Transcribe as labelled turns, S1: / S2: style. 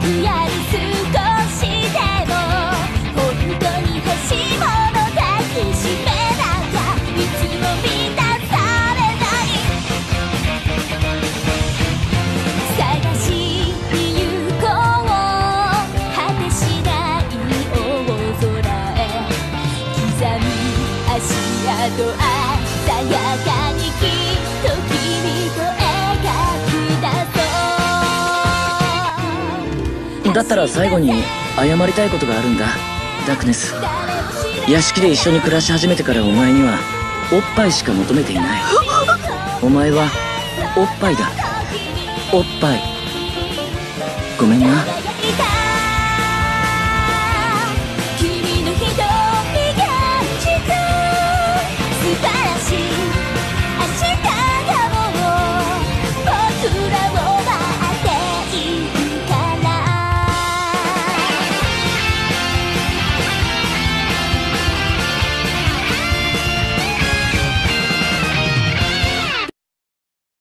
S1: やる少しでも本当に欲しいもの抱きしめなきゃいつも満たされない探しに行こう果てしない大空へ刻む足跡鮮やかにきっと君と描き出そう
S2: だったら最後に謝りたいことがあるんだ、ダークネス。屋敷で一緒に暮らし始めてからお前にはおっぱいしか求めていない。お前はおっぱいだ、おっぱい。ごめんな。